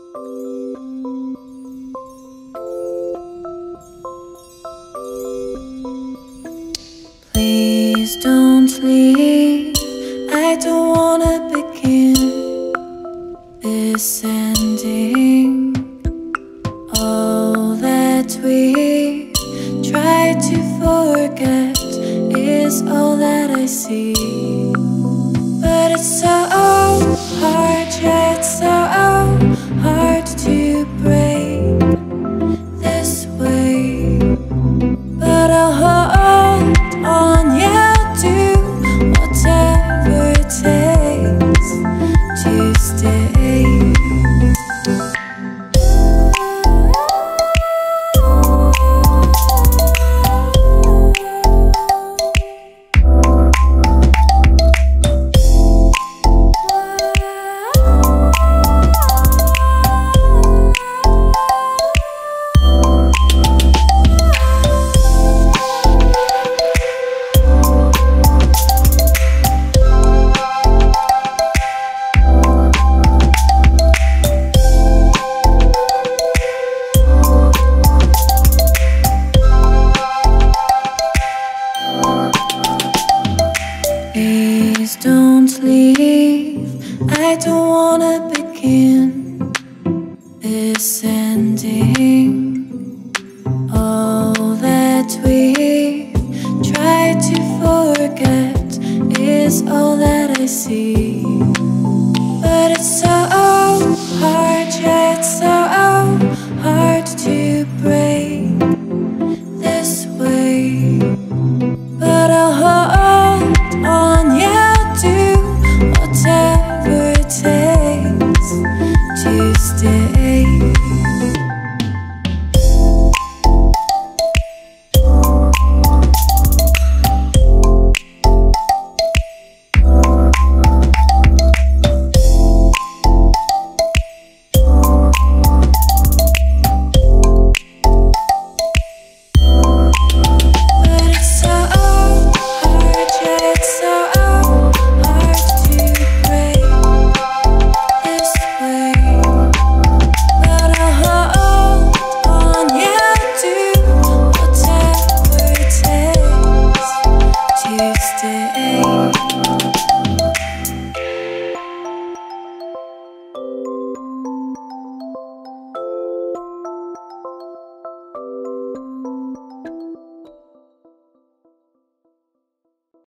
Please don't leave. I don't wanna begin this ending. All that we try to forget is all that I see. But it's so hard, yeah, it's so hard to break this way. But I'll hold on, yeah, I'll do whatever it takes to stay. Please don't leave. I don't wanna begin this ending. All that we've tried to forget is all that I see. But it's so hard, yeah, it's so